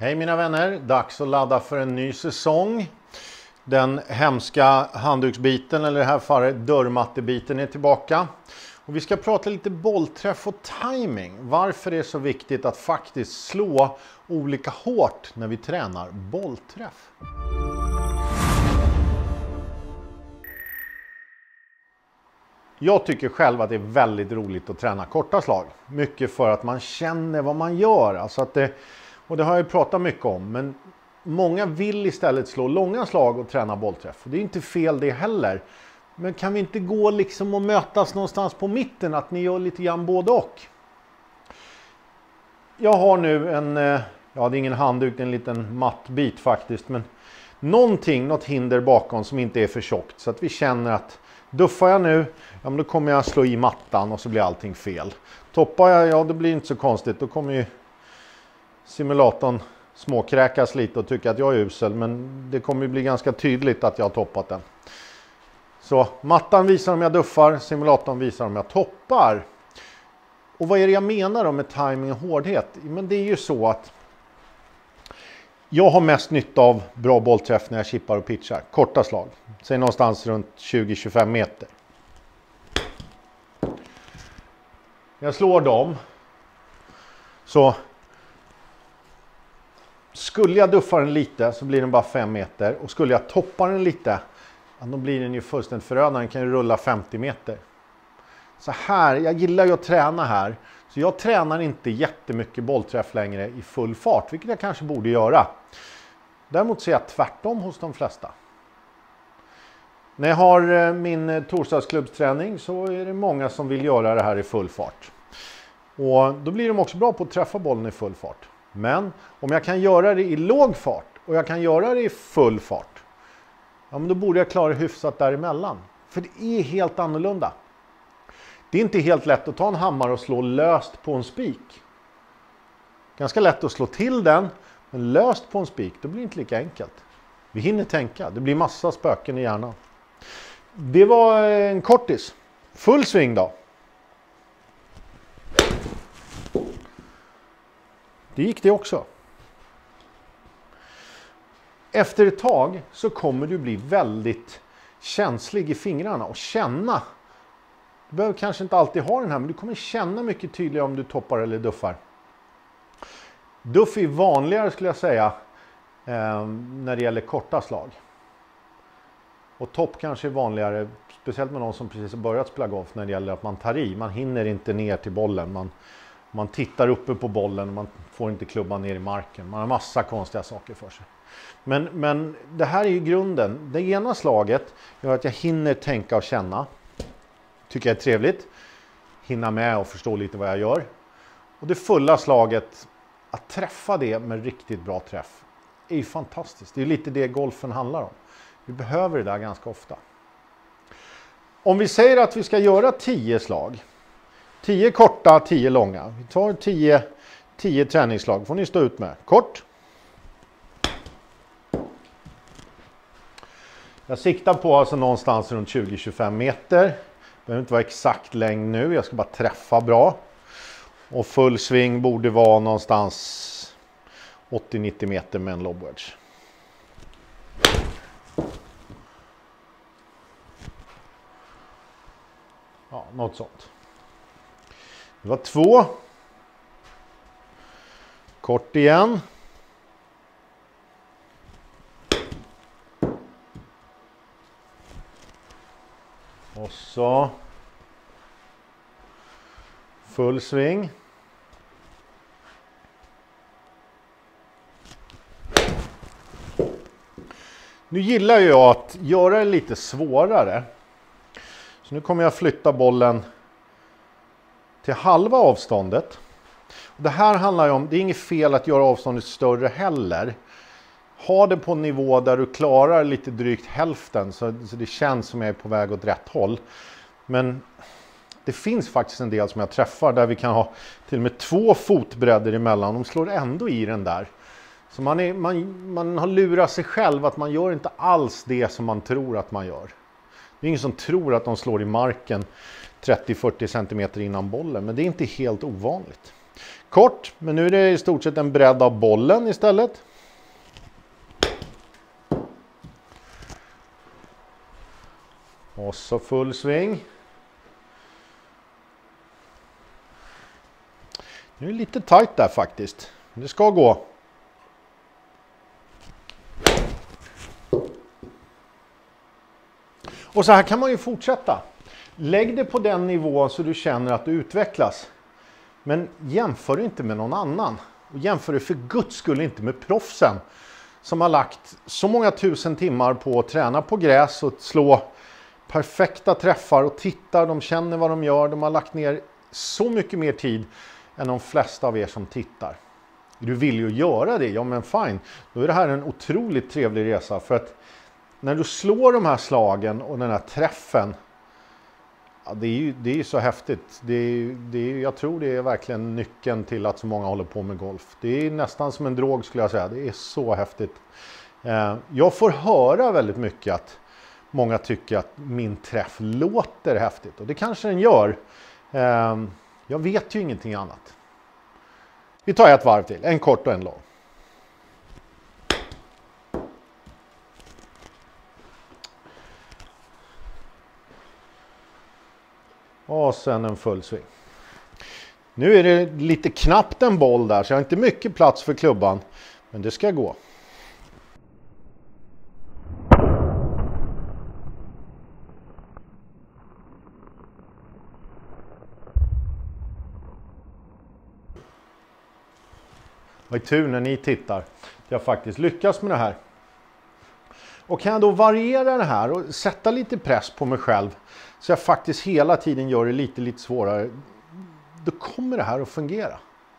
Hej mina vänner, dags att ladda för en ny säsong. Den hemska handduksbiten, eller i det här fallet dörrmattebiten, är tillbaka. Och vi ska prata lite bollträff och timing. Varför det är så viktigt att faktiskt slå olika hårt när vi tränar bollträff. Jag tycker själv att det är väldigt roligt att träna korta slag. Mycket för att man känner vad man gör. Alltså att och det har jag ju pratat mycket om. Men många vill istället slå långa slag och träna bollträff. Och det är inte fel det heller. Men kan vi inte gå liksom och mötas någonstans på mitten? Att ni gör lite grann både och. Jag har nu det är ingen handduk, det är en liten mattbit faktiskt. Men något hinder bakom som inte är för tjockt. Så att vi känner att duffar jag nu, ja men då kommer jag slå i mattan och så blir allting fel. Toppar jag, ja det blir inte så konstigt. Då kommer ju simulatorn småkräkas lite och tycka att jag är usel. Men det kommer ju bli ganska tydligt att jag har toppat den. Så mattan visar om jag duffar, simulatorn visar om jag toppar. Och vad är det jag menar då med timing och hårdhet? Men det är ju så att jag har mest nytta av bra bollträff när jag chippar och pitchar. Korta slag. Säg någonstans runt 20-25 meter. Jag slår dem. Så skulle jag duffa den lite så blir den bara 5 meter. Och skulle jag toppa den lite, ja, då blir den ju fullständigt förödande. Den kan ju rulla 50 meter. Så här, jag gillar ju att träna här. Så jag tränar inte jättemycket bollträff längre i full fart. Vilket jag kanske borde göra. Däremot ser jag tvärtom hos de flesta. När jag har min torsdagsklubbsträning så är det många som vill göra det här i full fart. Och då blir de också bra på att träffa bollen i full fart. Men om jag kan göra det i låg fart och jag kan göra det i full fart, ja, men då borde jag klara hyfsat däremellan. För det är helt annorlunda. Det är inte helt lätt att ta en hammare och slå löst på en spik. Ganska lätt att slå till den, men löst på en spik, då blir det inte lika enkelt. Vi hinner tänka, det blir massa spöken i hjärnan. Det var en kortis. Full swing då. Det gick det också. Efter ett tag så kommer du bli väldigt känslig i fingrarna och känna. Du behöver kanske inte alltid ha den här, men du kommer känna mycket tydligare om du toppar eller duffar. Duff är vanligare skulle jag säga när det gäller korta slag. Och topp kanske är vanligare, speciellt med någon som precis har börjat spela golf, när det gäller att man tar i. Man hinner inte ner till bollen, man tittar uppe på bollen och man får inte klubban ner i marken. Man har massa konstiga saker för sig. Men det här är ju grunden. Det ena slaget gör att jag hinner tänka och känna. Tycker jag är trevligt. Hinna med och förstå lite vad jag gör. Och det fulla slaget, att träffa det med riktigt bra träff, är ju fantastiskt. Det är lite det golfen handlar om. Vi behöver det där ganska ofta. Om vi säger att vi ska göra 10 slag. 10 korta, 10 långa. Vi tar 10 träningsslag. Får ni stå ut med. Kort. Jag siktar på alltså någonstans runt 20-25 meter. Det behöver inte vara exakt längd nu. Jag ska bara träffa bra. Och full sving borde vara någonstans 80-90 meter med en lob wedge. Ja, något sånt. Det var 2. Kort igen. Och så full sving. Nu gillar jag att göra det lite svårare. Så nu kommer jag flytta bollen till halva avståndet. Och det här handlar ju om, det är inget fel att göra avståndet större heller. Ha det på en nivå där du klarar lite drygt hälften så det känns som jag är på väg åt rätt håll. Men det finns faktiskt en del som jag träffar där vi kan ha till och med 2 fotbredder emellan. De slår ändå i den där. Så man har lurat sig själv att man gör inte alls det som man tror att man gör. Det är ingen som tror att de slår i marken 30-40 cm innan bollen, men det är inte helt ovanligt. Kort, men nu är det i stort sett en bredd av bollen istället. Och så full sving. Nu är det lite tajt där faktiskt. Det ska gå. Och så här kan man ju fortsätta. Lägg det på den nivån så du känner att du utvecklas. Men jämför inte med någon annan. Och jämför det för guds skull inte med proffsen. Som har lagt så många tusen timmar på att träna på gräs och slå perfekta träffar och tittar. De känner vad de gör. De har lagt ner så mycket mer tid än de flesta av er som tittar. Du vill ju göra det, ja men fine. Då är det här en otroligt trevlig resa. För att när du slår de här slagen och den här träffen. Ja, det är ju så häftigt. Jag tror det är verkligen nyckeln till att så många håller på med golf. Det är nästan som en drog skulle jag säga. Det är så häftigt. Jag får höra väldigt mycket att många tycker att min träff låter häftigt. Och det kanske den gör. Jag vet ju ingenting annat. Vi tar ett varv till. En kort och en lång. Och sen en full sving. Nu är det lite knappt en boll där så jag har inte mycket plats för klubban. Men det ska gå. Vad är tur när ni tittar. Jag faktiskt lyckas med det här. Och kan jag då variera det här och sätta lite press på mig själv. Så jag faktiskt hela tiden gör det lite svårare. Då kommer det här att fungera.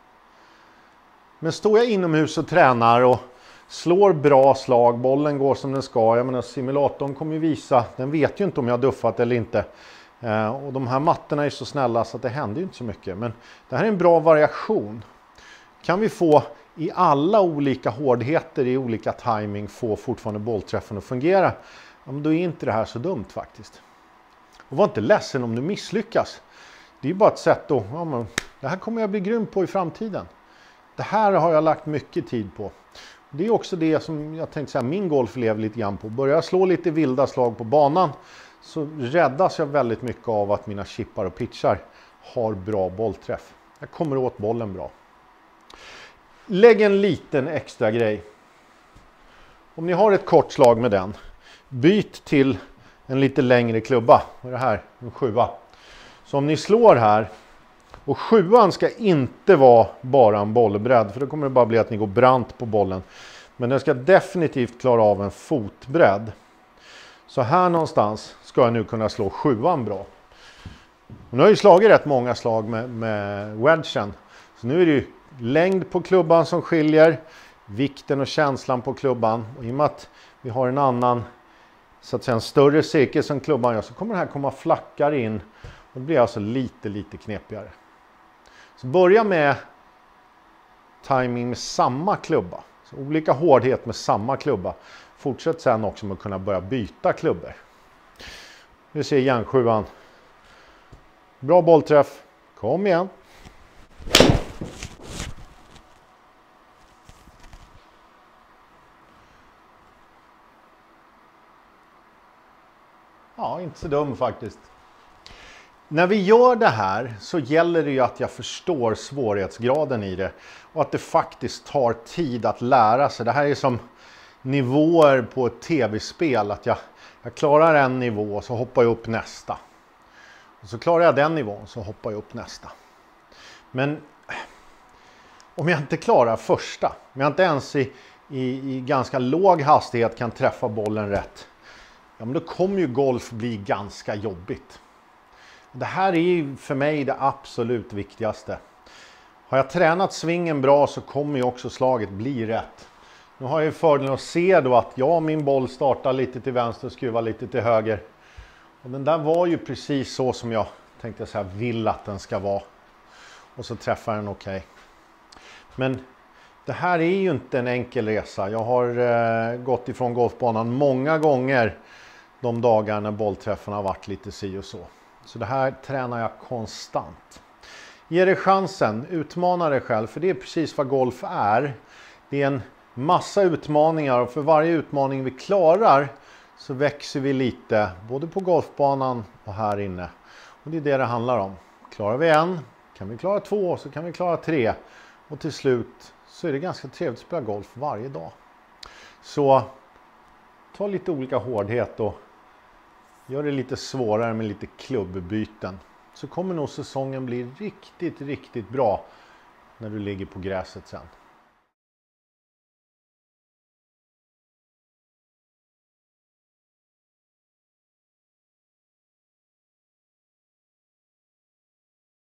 Men står jag inomhus och tränar och slår bra slag. Bollen går som den ska. Jag menar simulatorn kommer ju visa. Den vet ju inte om jag har duffat eller inte. Och de här mattorna är så snälla så att det händer ju inte så mycket. Men det här är en bra variation. Kan vi få i alla olika hårdheter i olika timing få fortfarande bollträffen att fungera. Ja, men då är inte det här så dumt faktiskt. Och var inte ledsen om du misslyckas. Det är ju bara ett sätt att, ja, men, det här kommer jag bli grym på i framtiden. Det här har jag lagt mycket tid på. Det är också det som jag tänkte säga, min golf lever lite grann på. Börjar jag slå lite vilda slag på banan så räddas jag väldigt mycket av att mina chippar och pitchar har bra bollträff. Jag kommer åt bollen bra. Lägg en liten extra grej. Om ni har ett kort slag med den, byt till en lite längre klubba. Vad är det här? En 7:a. Så om ni slår här, och 7:an ska inte vara bara en bollbredd, för då kommer det bara bli att ni går brant på bollen. Men den ska definitivt klara av en fotbredd. Så här någonstans ska jag nu kunna slå 7:an bra. Och nu har jag ju slagit rätt många slag med wedgen. Så nu är det ju längd på klubban som skiljer, vikten och känslan på klubban. Och i och med att vi har en annan, så att säga en större cirkel som klubban gör, så kommer det här komma flackare in. Och det blir alltså lite knepigare. Så börja med timing med samma klubba. Så olika hårdhet med samma klubba. Fortsätt sen också med att kunna börja byta klubbor. Vi ser järn-7:an. Bra bollträff. Kom igen. Ja, inte så dum faktiskt. När vi gör det här så gäller det ju att jag förstår svårighetsgraden i det. Och att det faktiskt tar tid att lära sig. Det här är som nivåer på ett tv-spel. Att jag klarar en nivå så hoppar jag upp nästa. Och så klarar jag den nivån så hoppar jag upp nästa. Men om jag inte klarar första, om jag inte ens i ganska låg hastighet kan träffa bollen rätt, ja, men då kommer ju golf bli ganska jobbigt. Det här är ju för mig det absolut viktigaste. Har jag tränat svingen bra så kommer ju också slaget bli rätt. Nu har jag ju fördelen att se då att min boll startar lite till vänster och skruvar lite till höger. Och den där var ju precis så som jag tänkte säga vill att den ska vara. Och så träffar den okej. Men det här är ju inte en enkel resa. Jag har gått ifrån golfbanan många gånger de dagar när bollträffen har varit lite si och så. Så det här tränar jag konstant. Ge dig chansen, utmana dig själv, för det är precis vad golf är. Det är en massa utmaningar och för varje utmaning vi klarar så växer vi lite, både på golfbanan och här inne. Och det är det handlar om. Klarar vi en, kan vi klara 2, så kan vi klara 3. Och till slut så är det ganska trevligt att spela golf varje dag. Så ta lite olika hårdhet och gör det lite svårare med lite klubbbyten. Så kommer nog säsongen bli riktigt, riktigt bra när du ligger på gräset sen.